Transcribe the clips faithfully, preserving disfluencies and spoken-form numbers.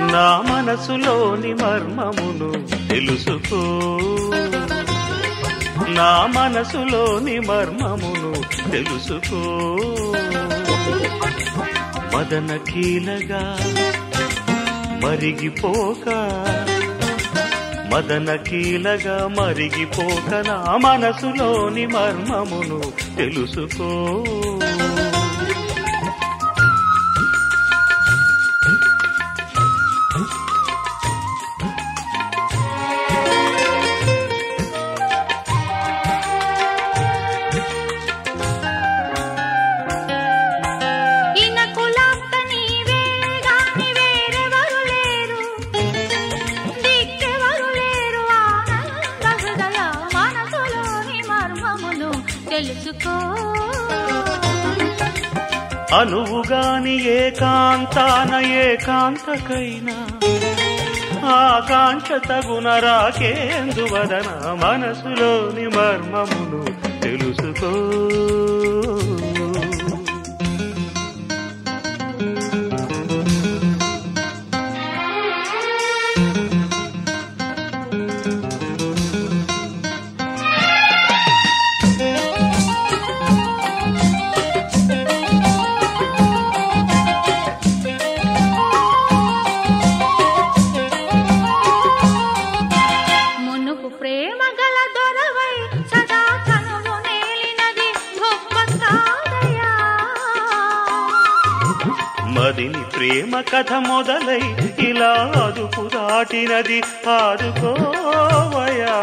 నా మనసులోని మర్మమును తెలుసుకో, నా మనసులోని మర్మమును తెలుసుకో. మదన కీలగా మరిగిపోక, మదన కీలగా మరిగిపోక నా మనసులోని మర్మమును తెలుసుకో. అనువుగాని ఏకాంతాన ఏకాంతకైనా ఆకాంక్ష తగున రాకేందువదన మనసులోని మర్మమును తెలుసుకో. మదిని ప్రేమ కథ మొదలై ఇలా అదుపు దాటినది ఆదుకోవయా.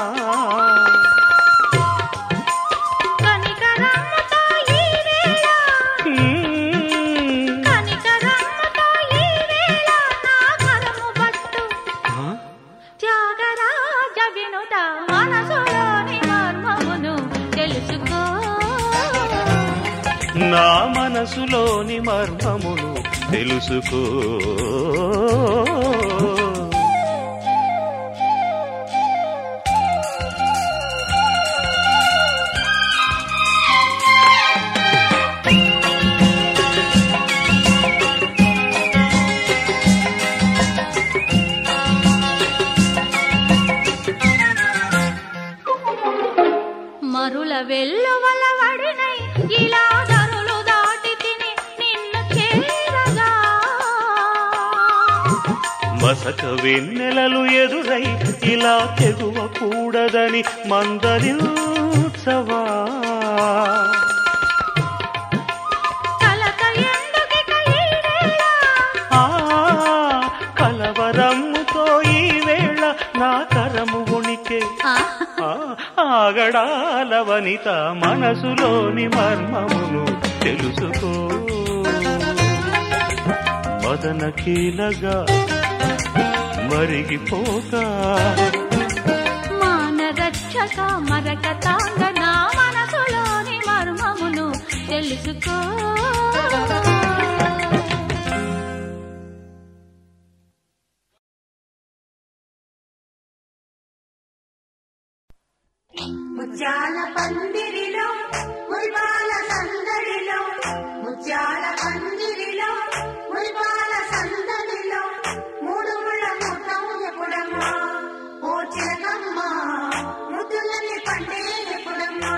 నా మనసులోని మర్మమును తెలుసుకో. మరుల వెల్లువల వడినై ఇలా దరులు దాటి తిని నిన్ను చేరగా, మసక వెన్నెలలు ఎదురై ఇలా తెగువ కూడదని మందలించవా. కలవరమ్ముతో ఈ వేళ నా కరము ఉనికి ఆగడాల వనిత మనసులోని మర్మమును తెలుసుకో. మదన కీలగా మరిగిపోక, మానరక్షక మరక తాంగ నా మనసులోని మర్మమును తెలుసుకో. ముత్యాల పందిరిలో మురిపాల సందడిలో, ముత్యాల పందిరిలో మురిపాల సందడిలో మూడు ముళ్ళ ముట్టం ఎప్పుడమ్మా ఓ చిలకమ్మా, ముద్దులని పండే ఎప్పుడమ్మా.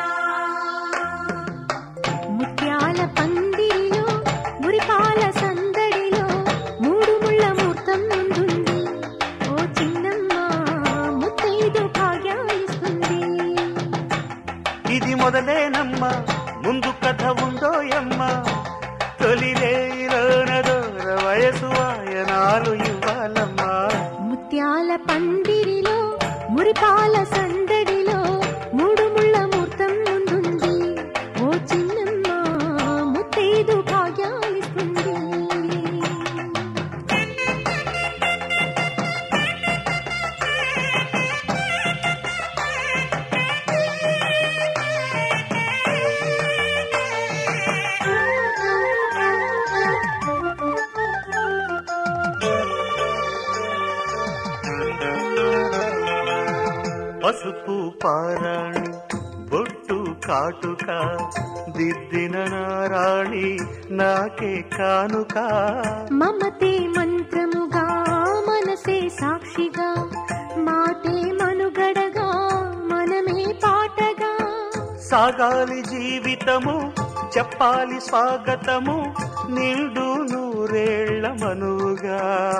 ముత్యాల పందిరిలో మురిపాల సందడిలో మూడు ముళ్ళ ముహూర్తం ముందుంది ఓ చిన్నమ్మ, ముత్తైదు భాగ్యాలిస్తుంది. ఇది మొదలేనమ్మా ముందు కథ ఉందోయమ్మ, తొలిలేలోన దూర వయసు వాయనాలు ఇవ్వాలమ్మా. ముత్యాల పందిరిలో మురిపాల సందడిలో మూడు ముళ్ళ ముహూర్తం ముందుంది ఓ చిన్నమ్మ, ముత్తైదు భాగ్యాలిస్తుంది. పసుపు పారాణి బొట్టు కాటుక దిద్దిన నారాణి నాకే కానుక, మమతే మంత్రముగా సాక్షిగా మాటే మనుగడగా మనమే పాటగా సాగాలి జీవితము చెప్పాలి స్వాగతము నిండు నూరేళ్ల మనుగా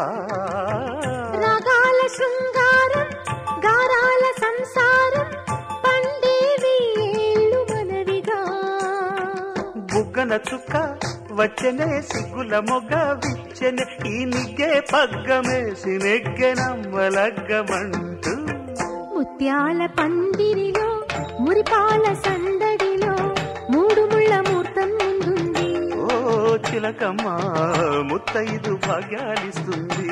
రాగాల శృంగారం గారాల సంసారం పండేవి ఏళ్ళు మనవిగా బుగ్గన చుక్క వచ్చనే సిగ్గుల మొగ్గ విచ్చనే ఈ నిగ్గే పగ్గమేసి నెగ్గెనమ్మలగ్గమంటూ ముత్యాల పందిరిలో మురిపాల సందడిలో మూడు ముళ్ళ మూర్తం ముందుంది ఓ చిలకమ్మ ముత్తైదు భాగ్యాలిస్తుంది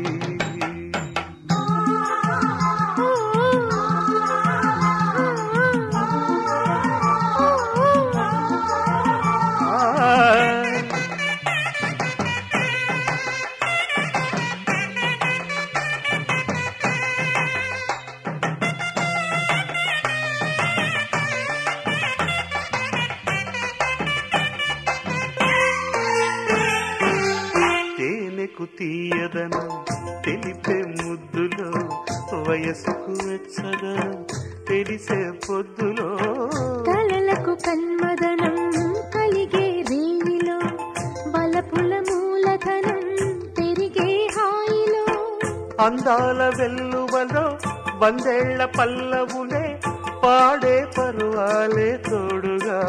తీయదనం తెలిపే ముద్దులో వయసుకు వెచ్చదనం తెలిసే పొద్దులో కలలకు కన్మదనం కలిగే రేణిలో బలపుల మూలధనం పెరిగే హాయిలో అందాల వెల్లువలో వందేళ్ల పల్లవులే పాడే పరువాలే తోడుగా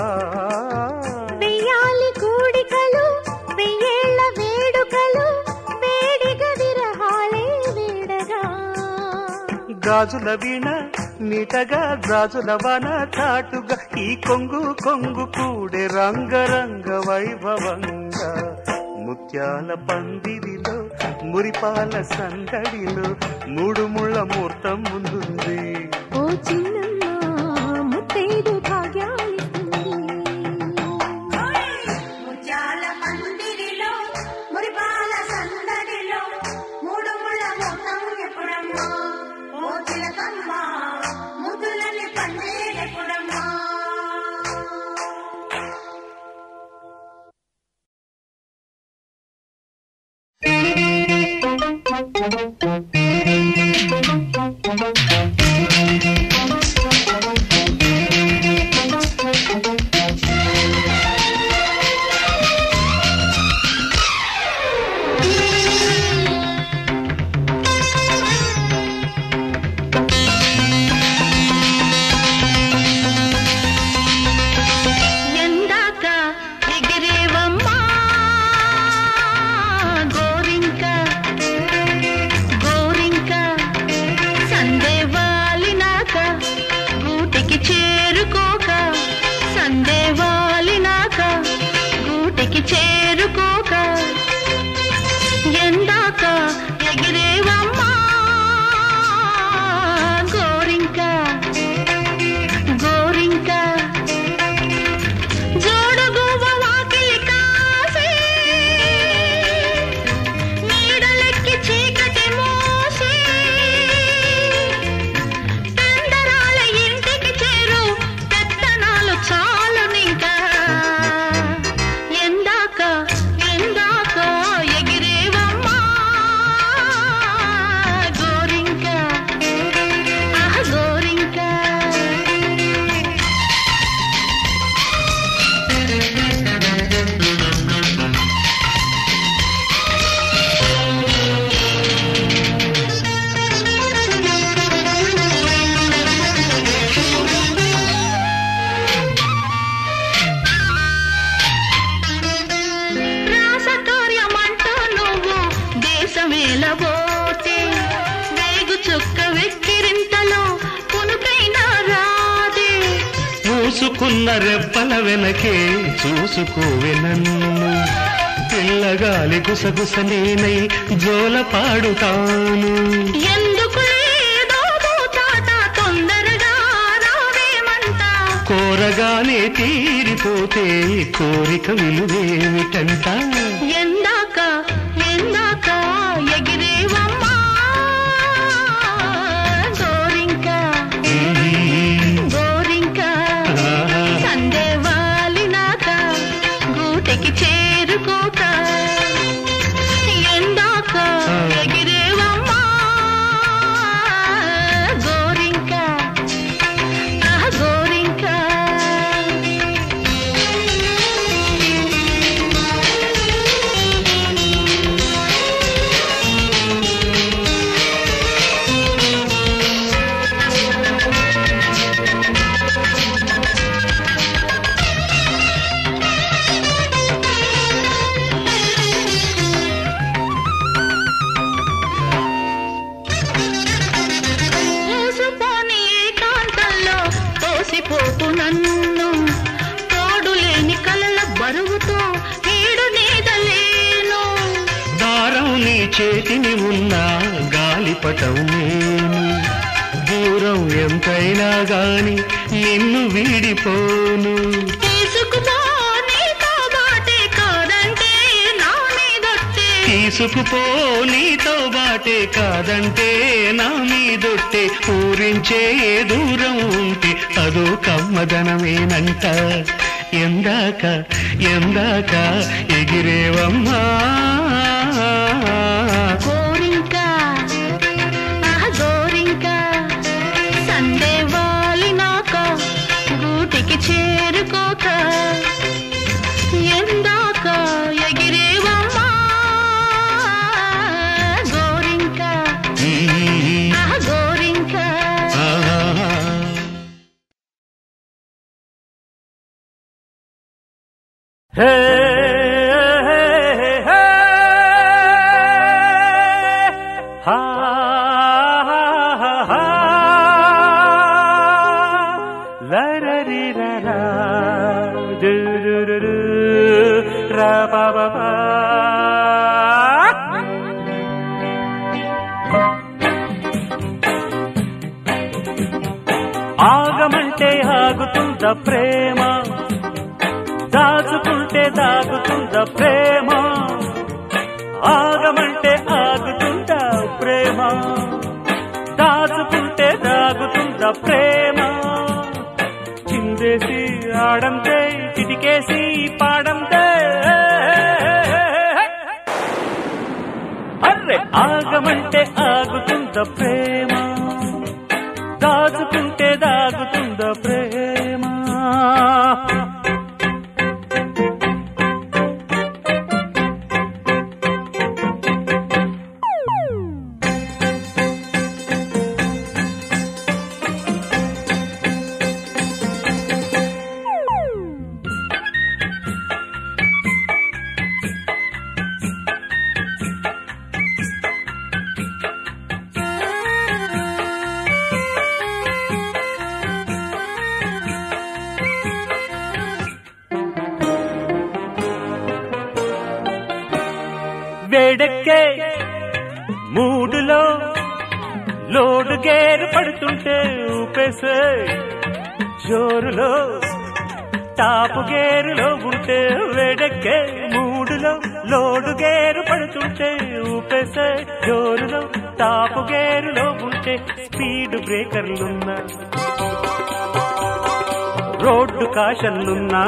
వెయ్యాలి కూడికలు వెయ్యేళ్ల వేడుకలు వేడిగా విరహాలే వేడగా గాజుల వీణ నీటగా గాజుల వన చాటుగా ఈ కొంగు కొంగు కూడే రంగరంగ వైభవంగా ముత్యాల పందిరిలో మురిపాల సందడిలో మూడు ముళ్ళ మూర్తం ముందుంది ఓ చిన్నమ్మ ముత్తైదు భాగ్యాలిస్తుంది ముత్యాల పందిరిలో మురిపాల సందడిలో మూడు ముళ్ళ మూర్తం ఎప్పుడమ్మా ఓ చిలకమ్మ ముద్దులని పందేలెప్పుడమ్మా చూసుకున్న రెప్పల వెనకే చూసుకోవే నన్ను పిల్లగాలి గుసగుస నేనై జోల పాడుతాను ఎందుకు లేదో చాట తొందరగా రావేమంట కోరగానే తీరిపోతే కోరిక విలువేమిటంట ఎందాక ఎందాక ఎగిరేవమ్మా గోరింకా గోరింకా సందే వాలినాక గూటికి చేరుకోక ఎందాక ఎగిరేవమ్మా చేతిని ఉన్న గాలిపటం నేను దూరం ఎంతైనా గాని నిన్ను వీడిపోను తీసుకుపో నీతో బాటే కాదంటే నా మీదొట్టే తీసుకుపో నీతో బాటే కాదంటే నా మీదొట్టే పూరించే దూరం ఉంటే అదో కమ్మదనమేనంట ఎందాక ఎందాక ఎగిరేవమ్మా గోరింక ఆహా గోరింక సందే వాలినాక గూటికి చేరుకోక ఎందాక ఎగిరేవమ్మా గోరింక ఆహా గోరింక హే హా లరరిరరా దురురురు రబబబా ఆగమంటే ఆగుతుంద ప్రేమ దాచుకుంటే దాగుతుంద ప్రేమ ఆగమంటే ఆగుతుంద ప్రేమ దాచుకుంటే దాగుతుంద ప్రేమ చిందేసి ఆడంతే చిటికేసి పాడంతే అర్రే ఆగమంటే ఆగుతుంద ప్రేమ దాచుకుంటే దాగుతుంద ప్రేమ వేడెక్కే మూడులో లోడు గేరు పడుతుంటే ఊపేసే జోరులో టాపు గేరులో ఉంటే వేడెక్కే మూడులో లోడు గేరు పడుతుంటే ఊపేసే జోరులో టాపు గేరులో ఉంటే స్పీడ్ బ్రేకర్లున్నా రోడ్డు కాషన్లున్నా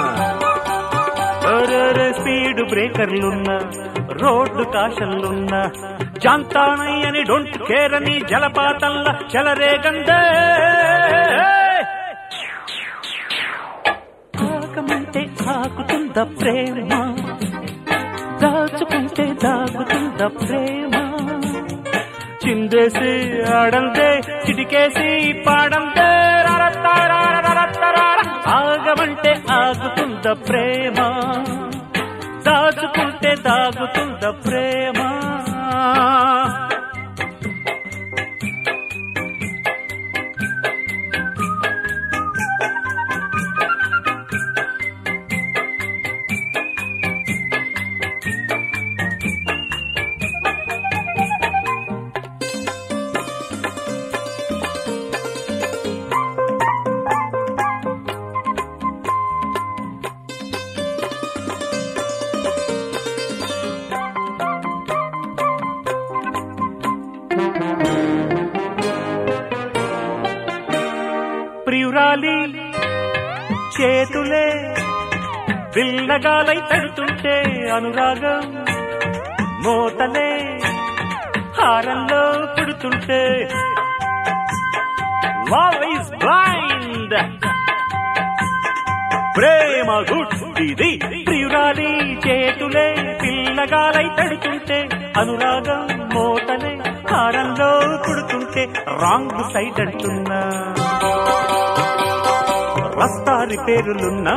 స్పీడ్ బ్రేకర్లున్నా రోడ్డు కాషన్లున్నా జాంతానయ్యని డొంట్ కేర్ అని జలపాతంలా చెలరేగందే ఆగమంటే ఆగుతుంద ప్రేమ దాచుకుంటే దాగుతుంద ప్రేమ చిందేసి ఆడందే చిటికేసి పాడందే ఆగమంటే ఆగుతుంద ప్రేమ దాచుకుంటే దాగుతుంద ప్రేమ ప్రియురాలి చేతులే విల్లగాలై తడుతుంటే అనురాగం మోతలే హారంలో పుడుతుంటే లవ్ ఈజ్ బ్లైండ్ ప్రేమ గుడ్డిది ప్రియురాలి చేతులే పిల్లగాలై తడుతుంటే అనురాగం మోతలే హారంలో పుడుతుంటే రాంగ్ సైడ్ అంటున్నా రస్తారి పేరులున్నా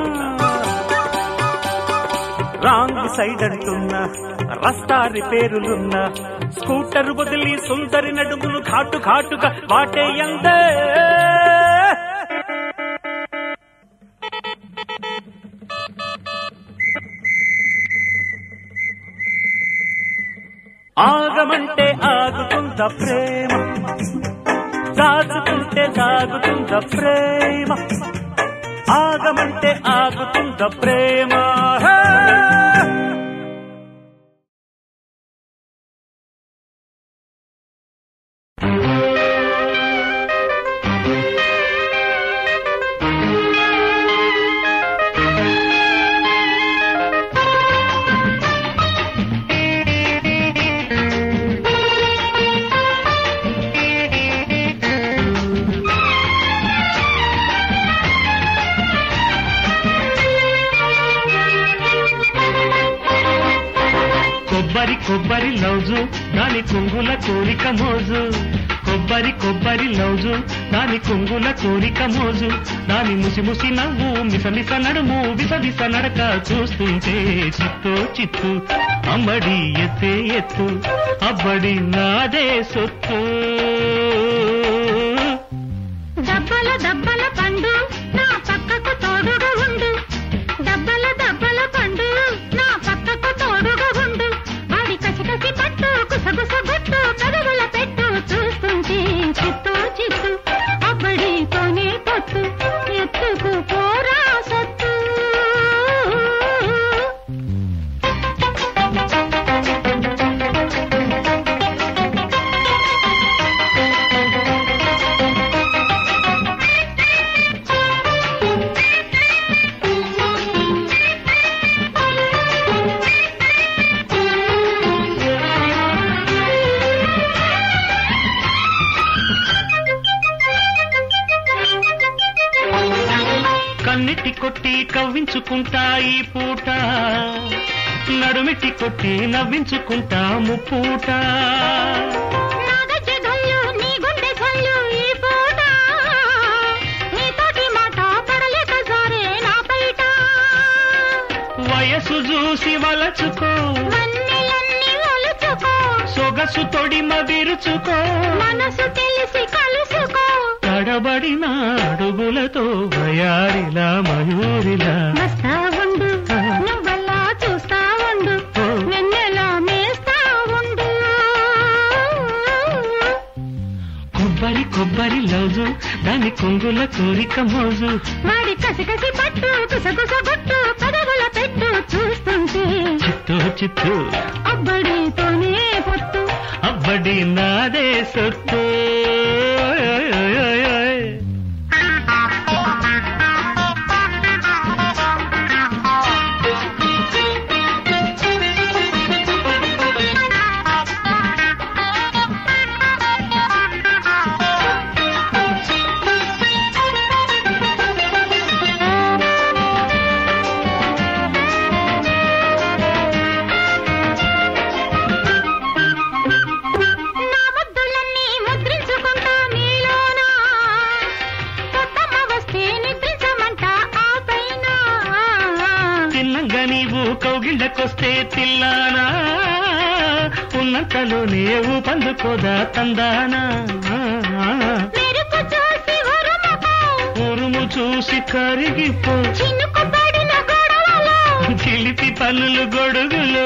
రాంగ్ సైడ్ అంటున్నా రస్తారి పేరులున్నా స్కూటర్ బదిలి సుందరి నడుములు ఘాటు ఘాటుగా వాటేయందే ఆగమంటే ఆగుతుంద ప్రేమ, దాచుకుంటే దాగుతుంద ప్రేమ, ఆగమంటే ఆగుతుంద ప్రేమ. కొబ్బరి కొబ్బరి లౌజు దాని కొంగుల కోరిక మోజు, కొబ్బరి కొబ్బరి లౌజు దాని కొంగుల కోరిక మోజు, దాని ముసి ముసి నవ్వు మిస మిస నడుము విస విస నడక చూస్తుంటే చిత్తో చిత్తు అమ్మడి ఎత్తే ఎత్తు అబ్బడి నాదే సొత్తు. దబ్బల దబ్బల పండు నా పక్కకు తోడుగా ఉండు, దబ్బల దబ్బల పండు నా పక్కకు తోడుగా ఉండు, వాడి కసి కసి పట్టు కుసగుస గుట్టు కదుగుల పెట్టు చూస్తుంటే చిత్తు చిత్తు అబ్బడితోనే పొత్తు ఎత్తుకు పోరా సత్తు. కన్నిటి కొట్టి కవ్వించుకుంటా ఈ పూట, నడుమిటి కొట్టి నవ్వించుకుంటా ముప్పూట. వయసు చూసి వలచుకో సొగసు తొడిమ విరుచుకో, మనసు తెలిసి కలుసుకో తడబడిన అడుగులతో వయారిలా మయూరిలా వస్తా ఉండు నువ్వల్లా చూస్తా ఉండు వెన్నెలా మేస్తా ఉండు. కొబ్బరి కొబ్బరి లౌజు దాని కొంగుల కోరిక మోజు, వాడి కసి కసి పట్టు కుసగుస గుట్టు పదవుల పెట్టు చూస్తుంటే చిత్తు చిత్తు అబ్బడితోనే పొత్తు అబ్బడి నాదే సొత్తు. కౌగిళ్ళకొస్తే తిల్లానా ఉన్నంతలోనే ఊపందుకోదా తందానా, ఉరుము చూసి కరిగిపో చిలిపి పనులు గొడుగులో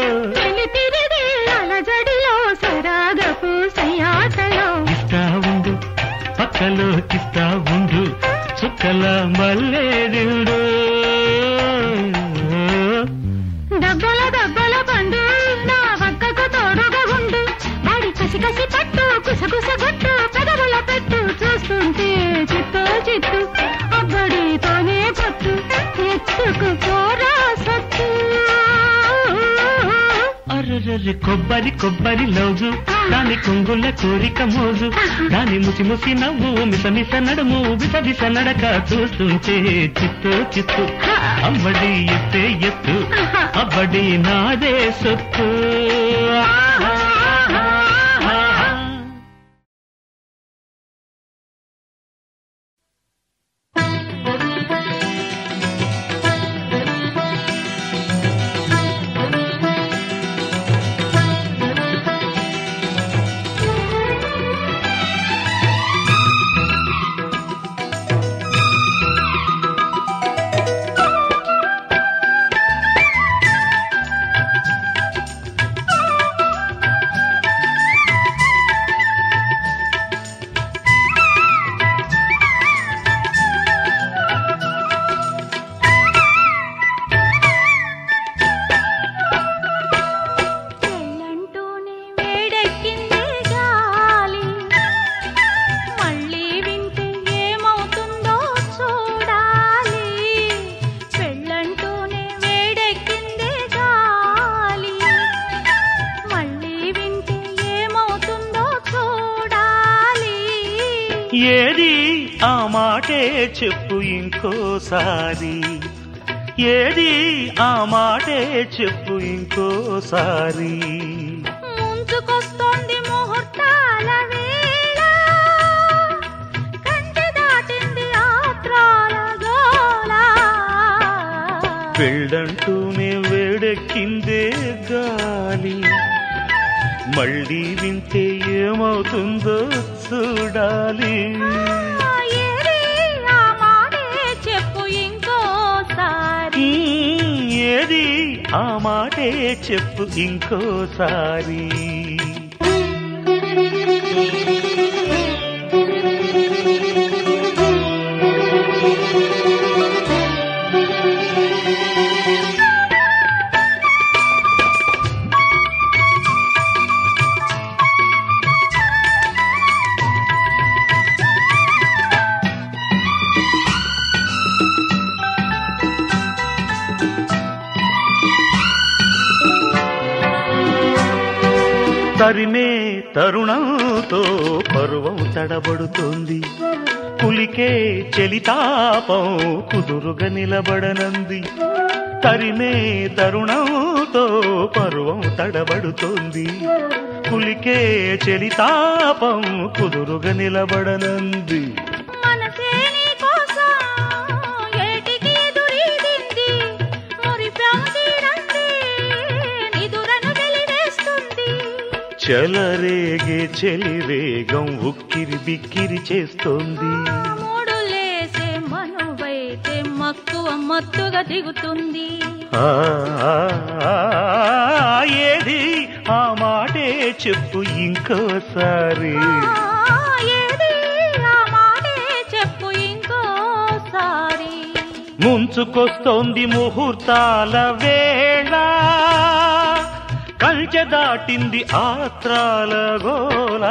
అలజడిలో సరాగపు సయాటలో ఇస్తా ఉండు పక్కలో కిస్తా ఉండు చుక్కల మల్లేడు. దబ్బల దబ్బల పండు నా పక్కకు తోడుగా ఉండు, వాడి కసి కసి పట్టు కుసగుస గుట్టు పెదవుల పెట్టు చూస్తుంటే చిత్తు చిత్తు అబ్బడితోనే పట్టు ఎత్తుకు పోరా సత్తు. అర్రర్ర కొబ్బరి కొబ్బరి లౌజు దాని కొంగుల కోరిక మోజు, దాని ముసి ముసి నవ్వు మిస మిస నడుము విస విస నడక చూస్తుంటే చిత్తు చిత్తు అమ్మడి ఎత్తే ఎత్తు అబ్బడి నాదే సొత్తు. మాటే చెప్పు ఇంకోసారి ఏది ఆ మాటే చెప్పు ఇంకోసారి ముంచుకొస్తోంది ముహూర్తాల వేళ కంచె దాటింది ఆత్రాల గోల పెళ్ళంటూనే వేడెక్కిందే గాలి మళ్ళీ వింటే ఏమవుతుందో చూడాలి ఏది ఆ మాటే చెప్పు ఇంకోసారి ఏది ఆ మాటే చెప్పు ఇంకోసారి తరిమే తరుణంతో పరువం తడబడుతోంది పులికే చెలితాపం కుదురుగా నిలబడనంది తరిమే తరుణంతో పరువం తడబడుతోంది పులికే చెలితాపం కుదురుగా నిలబడనంది మనసే నీ కోసం ఏటికి ఎదురీదింది మురిపాం తీరంది నిదురను వెలివేస్తుంది చెలరేగే చెలివేగం ఉక్కిరి బిక్కిరి చేస్తోంది మూడులేసే మనువైతే మక్కువ మత్తుగా దిగుతుంది ఆ, ఏది ఆ మాటే చెప్పు ఇంకోసారి ఆ, ఏది ఆ మాటే చెప్పు ఇంకోసారి ముంచుకొస్తోంది ముహూర్తాల వేళ కంచె దాటింది ఆత్రాల గోల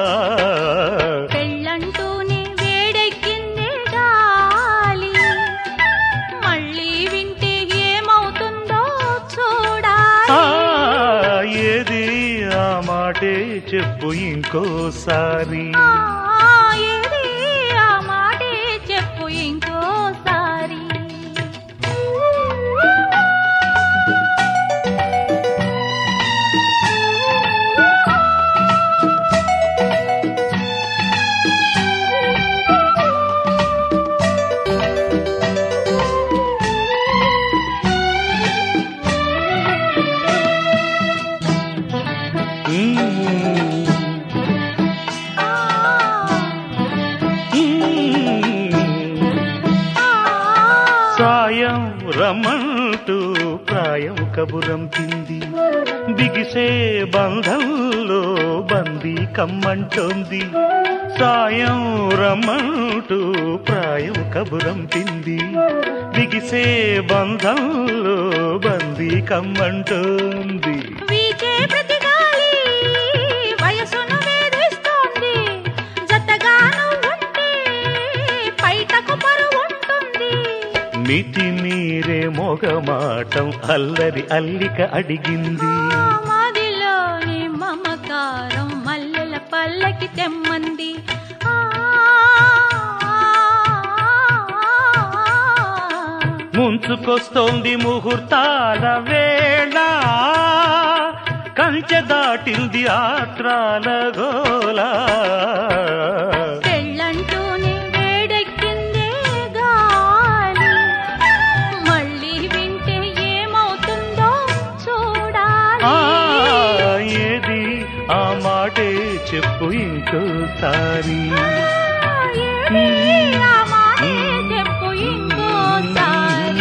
పెళ్ళంటూనే వేడెక్కింది గాలి మళ్ళీ వింటే ఏమవుతుందో చూడాలి ఆ, ఏది ఆ మాటే చెప్పు ఇంకోసారి ఆ, ఏది ఆ మాటే చెప్పు ఇంకోసారి సాయం రమ్మంటూ ప్రాయం కబురంపింది బిగిసే బంధంలో బందీ కమ్మంటోంది సాయం రమ్మంటూ ప్రాయం కబురంపింది బిగిసే బంధంలో బందీ కమ్మంటోంది వీచే ప్రతి గాలి వయసును వేధిస్తోంది జతగాను ఉంటే పైటకు పరువుంటుంది మితి మీరే మొగమాటం అల్లరి అల్లిక అడిగింది మదిలోని మమకారం మల్లెల పల్లకి తెమ్మంది ఆ, ముంచుకొస్తోంది ముహూర్తాల వేళ కంచె దాటింది ఆత్రాల గోల పెళ్ళంటూనే వేడెక్కిందే గాలి మళ్ళీ వింటే ఏమవుతుందో చూడాలి ఆ, ఏది ఆ మాటే చెప్పు ఇంకోసారి ఏది ఆ మాటే చెప్పు ఇంకోసారి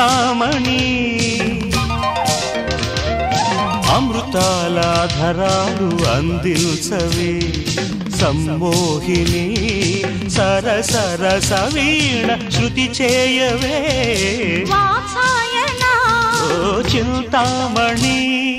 చింతామణి అమృతాల ధరాలు అందించవే సమ్మోహిని సరసర సవీణ శృతి చేయవే వాత్సాయన ఓ చింతామణి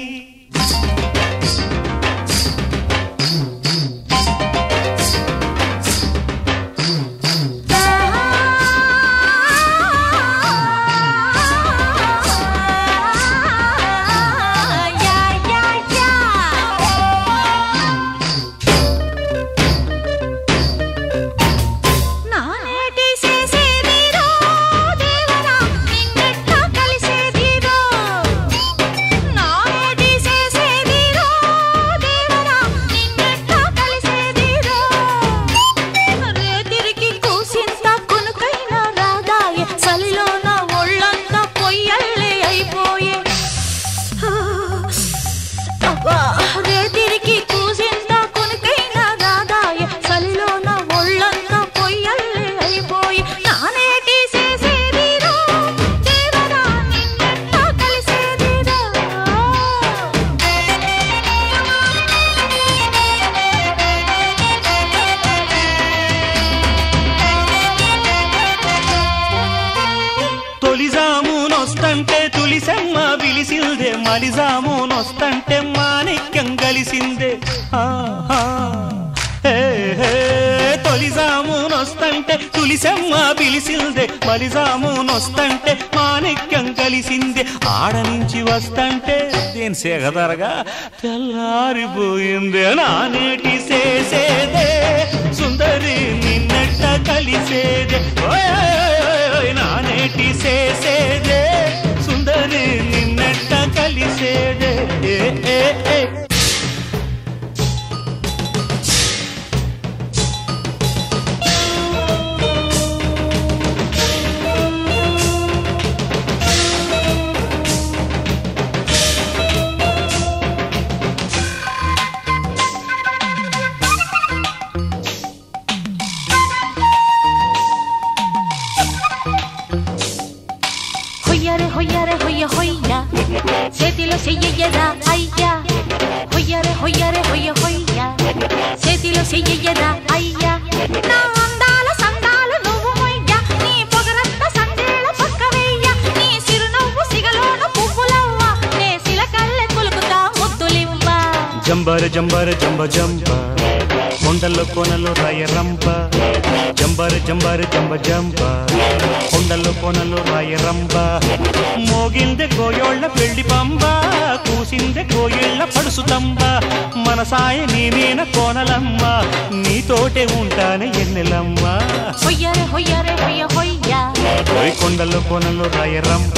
మలిజామునొస్తంటే మాణిక్యం కలిసిందే తొలిజామునొస్తంటే తులిసెమ్మ పిలిసిందే మలిజామునొస్తంటే మాణిక్యం కలిసిందే ఆడ నుంచి వస్తంటే దేని సేగదరగా తెల్లారిపోయిందే నానేటి చేసేదే సుందరి నిన్నెట్ట కలిసేదే నానేటి చేసేదే సుందరి నిన్నెట్ట కలిసేదే ఏ ఏ చేతిలో చెయ్యరా అయ్యా హొయ్యరే హొయ్యరే హొయ్య హొయ్యా చేతిలో చెయ్యరా అయ్యా నా అందాల సందాలు నువ్వు మొయ్యా నీ పొగరంత సందేళ పక్క వెయ్యా నీ సిరునవ్వు సిగలోన పువ్వులవ్వా నే సిలకల్లె కులుకుతా ముద్దులివ్వా జంబర జంబర జంబ జంబ కొండల్లో కోనలో రాయ రంప జంబర జంబర జంబ జంబ కొండల్లో కోనలో రాయ రంప మోగిందె కోయోళ్ళ పెళ్లి పంబ కూసిందె కోయిళ్ళ పడుసుతంబ మనసాయ నీ మీన కోనలమ్మ నీతోటే ఉంటానే ఎన్నెలమ్మ హొయ్యరే హొయ్యరే హొయ్య హొయ్యా కొండల్లో కోనలో రాయ రంప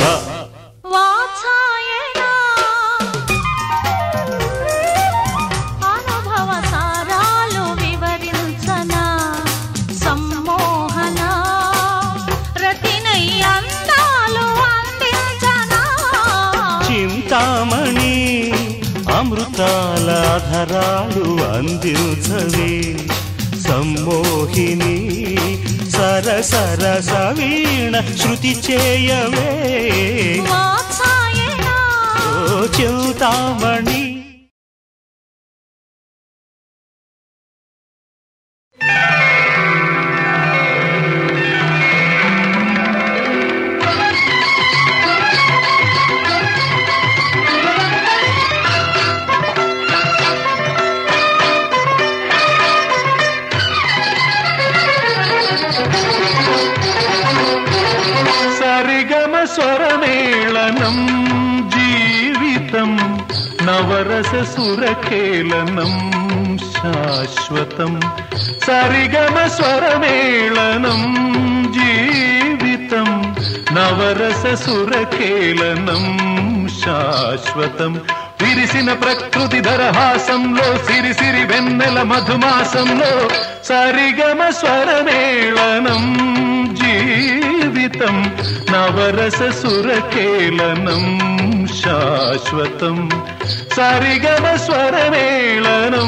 చింతామణి అమృతాల ధరాలు అందించవే సమ్మోహిని సరసర సవీణ శృతి చేయవే ఓ చింతామణి స్వరమేళనం జీవితం నవరస సురకేళనం శాశ్వతం సరిగమ స్వరమేళనం జీవితం నవరస సురకేళనం శాశ్వతం విరిసిన ప్రకృతి దరహాసంలో సిరిసిరి వెన్నెల మధుమాసంలో సరిగమ స్వరమేళనం జీవితం నవరస సురకేళనం శాశ్వతం సరిగమ స్వరమేళనం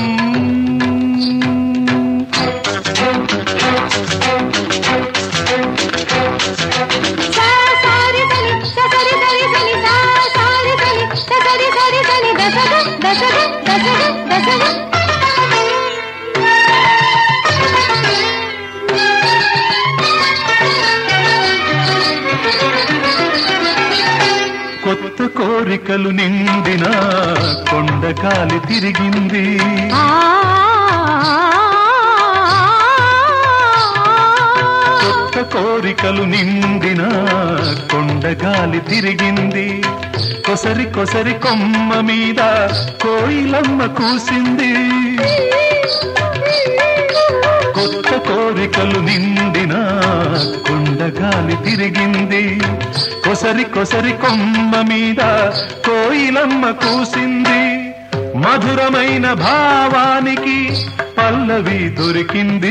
సారి కొత్త కోరికలు నిండిన కొండగాలి తిరిగింది. కొత్త కోరికలు నిండిన కొండగాలి తిరిగింది. కొసరి కొసరి కొమ్మ మీద కోయిలమ్మ కూసింది. కొత్త కోరికలు నిండిన కొండగాలి తిరిగింది. కొసరి కొసరి కొమ్మ మీద కోయిలమ్మ కూసింది. మధురమైన భావానికి పల్లవి దొరికింది.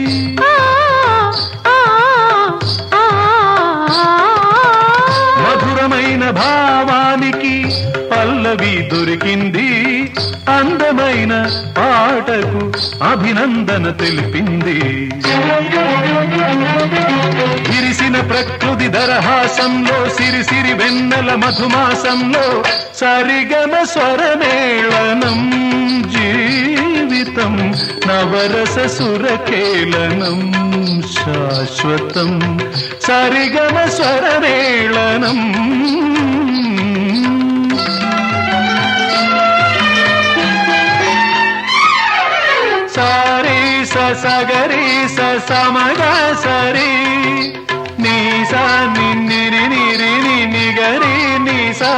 మధురమైన భావానికి పల్లవి దొరికింది. అందమైన పాటకు అభినందన తెలిపింది. విరిసిన ప్రకృతి దరహాసంలో సిరిసిరి వెన్నెల మధుమాసంలో సరిగమ స్వరమేళనం జీవితం నవరస సురకేళనం శాశ్వతం సరిగమ స్వరమేళనం. సారీ సగరి సమగ సరి నీసా నిన్నిరి నిరి నిగరి నీసా.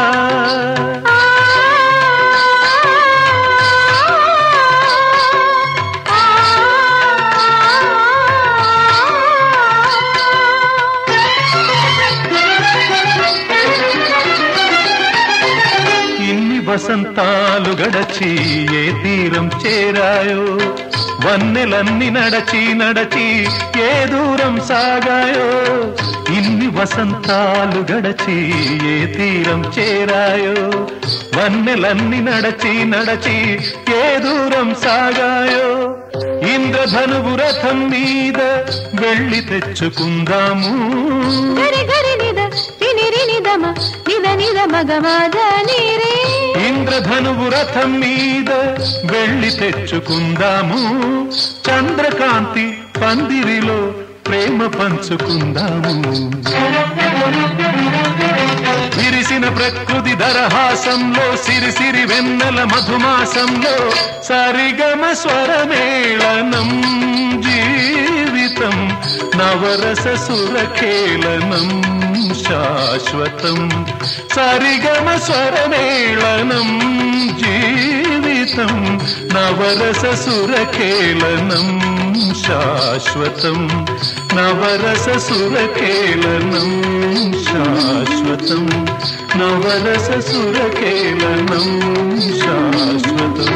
ఇన్ని వసంతాలు గడచి ఏ తీరం చేరాయో. వన్నెలన్నీ నడచి నడచి ఏ దూరం సాగాయో. ఇన్ని వసంతాలు గడచి ఏ తీరం చేరాయో. వన్నెలన్నీ నడచి నడచి ఏ దూరం సాగాయో. ఇంద్రధనువు రథం మీద వెళ్ళి తెచ్చుకుందాము. ఇంద్రధనువు రథం మీద వెళ్ళి తెచ్చుకుందాము. చంద్రకాంతి పందిరిలో ప్రేమ పంచుకుందాము. విరిసిన ప్రకృతి దరహాసంలో సిరిసిరి వెన్నెల మధుమాసంలో సరిగమ స్వరమేళనం జీవితం నవరస సురకేళనం శాశ్వతం సరిగమ స్వరమేళనం జీవితం నవరస సురకేళనం శాశ్వతం నవరస సురకేళనం శాశ్వతం నవరస సురకేళనం శాశ్వతం.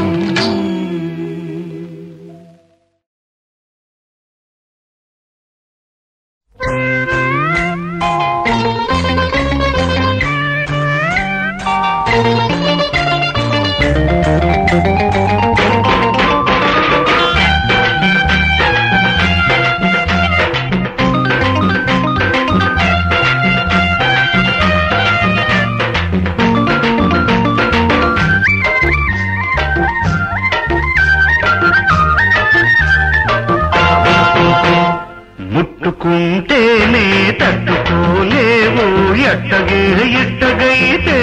ముట్టుకుంటేనే తట్టుకోలేవు ఎట్టగే ఇట్టగైతే.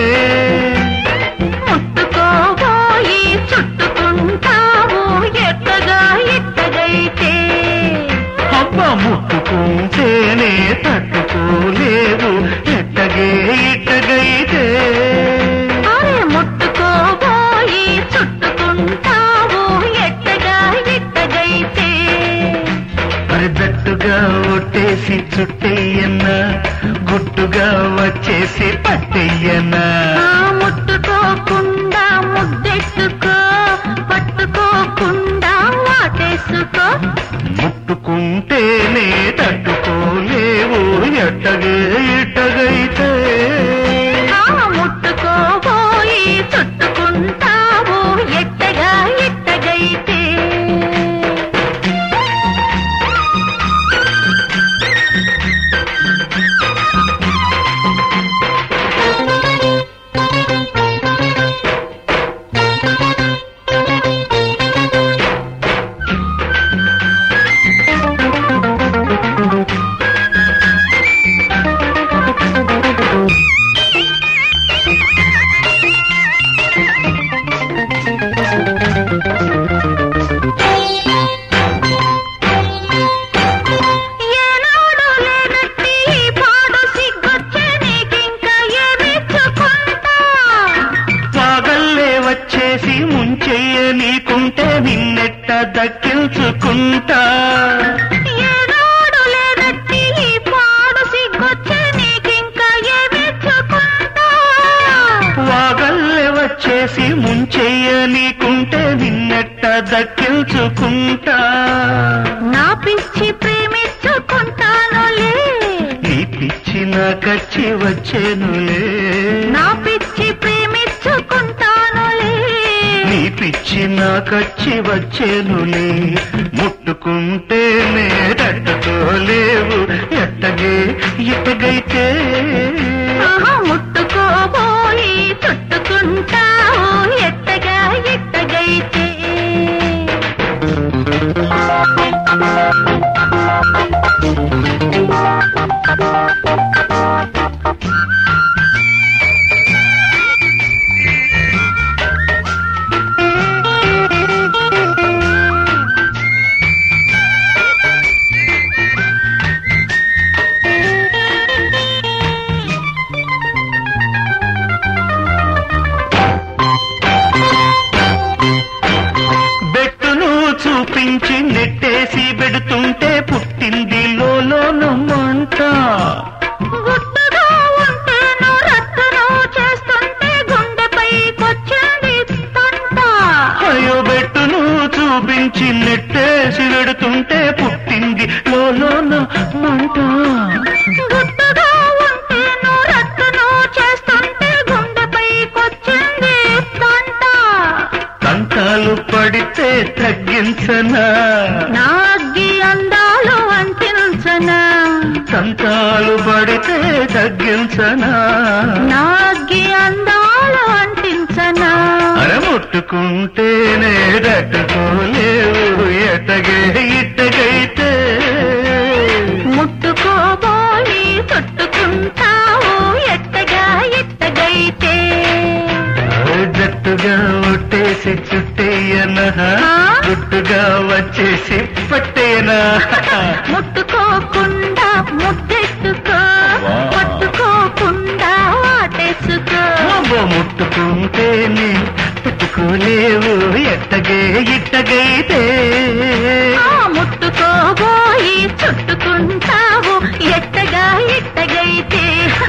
ముట్టుకోబోయి చుట్టుకుంటావు ఎట్టగా ఇట్టగైతే. అబ్బ ముట్టుకుంటేనే తట్టుకోలేవు ఎట్టగే ఇట్టగైతే. అరే ముట్టుకోబోయి చుట్టుకుంటావు ఎట్టగా ఇట్టగైతే. దట్టుగా ఒట్టేసి చుట్టెయ్యన్నా గుట్టుగా వచ్చేసి పట్టెయ్యన్నా. ముట్టుకోకుండా ముద్దెట్టుకో పట్టుకోకుండా వాటేసుకో. ముట్టుకుంటేనే తట్టుకోలేవు ఎట్టగే ఇట్టగైతే. ముట్టుకోబోయి చుట్టుకుంటావు ఎట్టగా ఇట్టగైతే. దక్కించుకుంటా ఏనాడు లేనట్టి ఈ పాడు సిగ్గొచ్చే నీకింకా ఏమిచ్చుకుంటా వాగల్లె వచ్చేసి ముంచెయ్య నీకుంటే నిన్నెట్ట దక్కించుకుంటా నా పిచ్చి ప్రేమించుకుంటానులే నీ పిచ్చి నాకచ్చి వచ్చేనులే నా పిచ్చి ప్రేమించుకుంటానులే నీ పిచ్చి నాకచ్చి వచ్చేనులే ముట్టుకుంటేనే తట్టుకోలేవు ఎట్టగే ఎట్టగైతే ఆహా, ముట్టుకోబోయి చుట్టుకుంటావు ఎట్టగా ఎట్టగైతే బెట్టును చూపించి నెట్టేసి పెడుతుంటే పుట్టింది లోలోన మంట గుట్టుగా ఉంటేను రట్టును చేస్తుంటే గుండెపైకొచ్చింది తంట అయ్యో బెట్టును చూపించి నెట్టేసి పెడుతుంటే పుట్టింది లోలోన మంట గుట్టుగా ఉంటేను రట్టును చేస్తుంటే గుండెపైకొచ్చింది తంట తంటాలు పడితే తగ్గించనా నా అగ్గి అందాలు అంటించనా తంటాలు పడితే తగ్గించనా నా అగ్గి అందాలు అంటించనా అర ముట్టుకుంటేనే తట్టుకోలేవు ఎట్టగే ఇట్టగైతే ముట్టుకోబోయి చుట్టుకుంటావు ఎట్టగా ఎట్టగైతే జట్టుగా ఒట్టేసి చుట్టేయనా గుట్టుగా వచ్చేసి పట్టేనా ముట్టుకోకుండా ముద్దెట్టుకో పట్టుకోకుండా వాటేసుకో అబ్బో ముట్టుకుంటేనే తట్టుకోలేవు ఎట్టగే ఇట్టగైతే ఆ, ముట్టుకోబోయి చుట్టుకుంటావు ఎట్టగా ఎట్టగైతే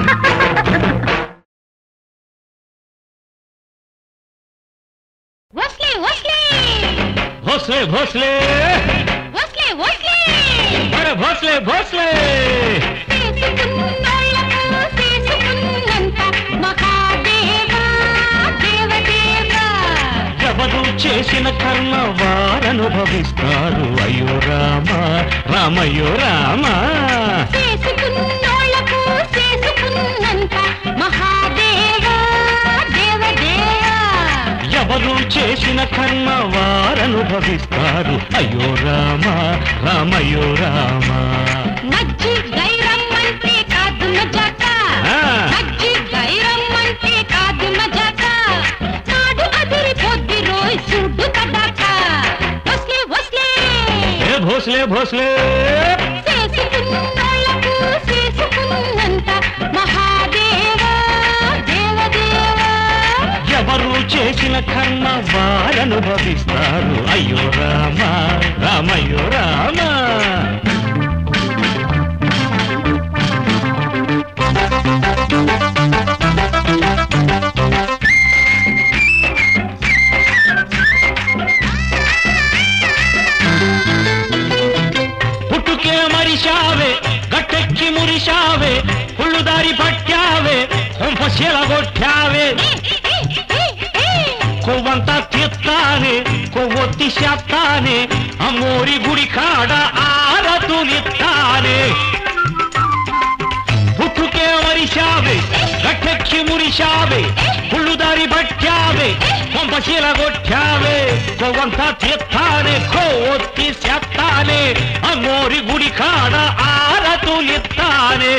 వస్లే వస్లే భోస్లే భోస్లే వస్లే వస్లే అరే భోస్లే భోస్లే చేసుకున్నోళ్ళకు చేసుకున్నంత మహాదేవా దేవదేవా ఎవరు చేసిన కర్మ వారనుభవిస్తారు అయ్యో రామ రామయ్యో రామ చేసుకున్నోళ్ళకు చేసుకున్నంత మహాదేవా దేవదేవా ఎవరు చేసిన కర్మ వారనుభవిస్తారు అయ్యో రామ రామయ్యో రామ మజ్జి గైరమ్మంటే కాదు మజాక ఆ. మజ్జి గైరమ్మంటే కాదు మజాక నాడు అదిరి పొద్ది రోయ్ చూడు కదాక వస్లే వస్లే ఏ భోస్లే భోస్లే చేసుకున్నోళ్ళకు చేసుకున్నంత మహాదేవా దేవదేవా ఎవరు చేసిన కర్మ వారనుభవిస్తారు అయ్యో రామ రామయ్యో రామ పుట్టుకే మరిశావే గట్టెక్కి మురిశావే పుల్లుదారి పట్టావే కొంపశీలగొట్టావే కొవ్వంతా తీస్తానే కొవ్వొత్తి చేస్తానే అమ్మోరి గుడి కాడ ఆరతులిస్తానే పుట్టుకే మరిశావే గట్టెక్కి మురిశావే పుల్లుదారి పట్టావే కొంపశీలగొట్టావే కొవ్వంతా తీస్తానే కొవ్వొత్తి చేస్తానే అమ్మోరి గుడి కాడ ఆరతులిస్తానే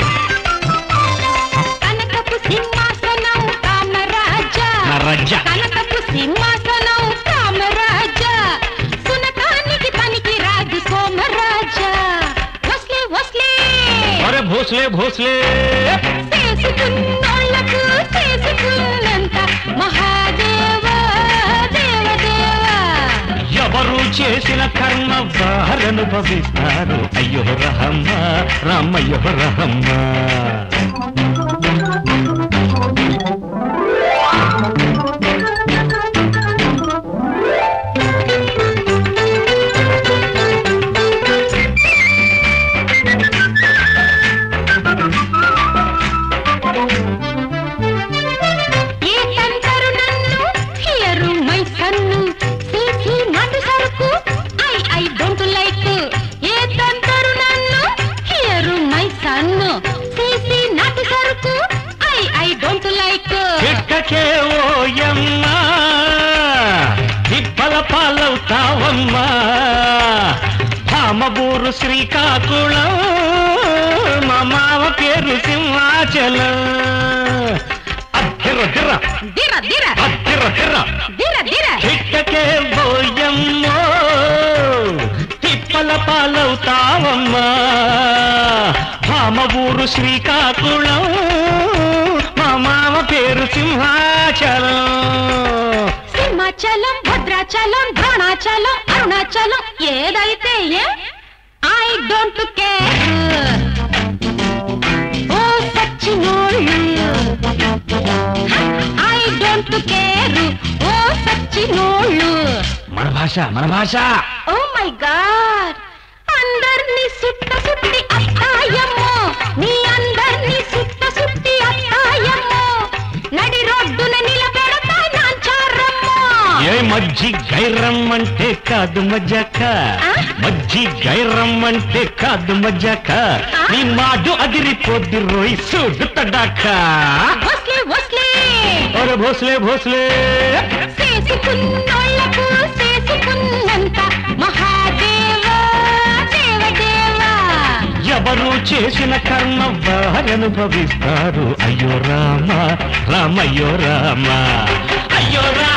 కనకపు సింహాసనం కామరాజా రజ్జ కనకపు సింహాసనం కామరాజా సునకానికి పనికి రాజు సోమరాజా వస్లే వస్లే అరే భోస్లే భోస్లే చేసుకున్నోళ్ళకు చేసుకున్నంత మహాదేవా దేవదేవా ఎవరు చేసిన బారనుభవిస్తారు అయ్యో రహమ్మ రామయ్యో రహమ్మ ఓయమ్మా దిబ్బల పాలవుతావమ్మా భామబూరు శ్రీకాకుళం మా మామ పేరు సింహాచలం అద్దిర దిర దిర దిర అద్దిర దిర దిర దిర చిక్కకే ఓయమ్మో తిప్పల పాలవుతావమ్మా భామబూరు శ్రీకాకుళం మా మామ పేరు సింహాచలం సింహాచలం భద్రాచలం ద్రోణాచలం అరుణాచలం ఏదైతే ఏ ఐ డోంట్ కేర్ ఓ సచ్చినోళ్ళు ఐ డోంట్ కేర్ ఓ సచ్చినోళ్ళు మన భాష మన భాష ఓ మై గాడ్ అందర్నీ సుట్ట సుట్టి అత్తాయమ్మో నీ అందర్నీ సుట్ట సుట్టి అత్తాయమ్మో నడి రోడ్డున నిలబెడతా నాంచారమ్మో ఏ మజ్జి గైరమ్మంటే కాదు మజాక మజ్జి గైరమ్మంటే కాదు మజాక నీ మాడు అదిరిపోద్ది రోయి సూడు తడాక వస్లే వస్లే ఒరే భోస్లే భోస్లే చేసుకున్నోళ్ళకు చేసుకున్నంత మహాదేవా దేవదేవా ఎవరు చేసిన కర్మ వారనుభవిస్తారు అయ్యో రామ రామయ్యో రామ అయ్యో రామ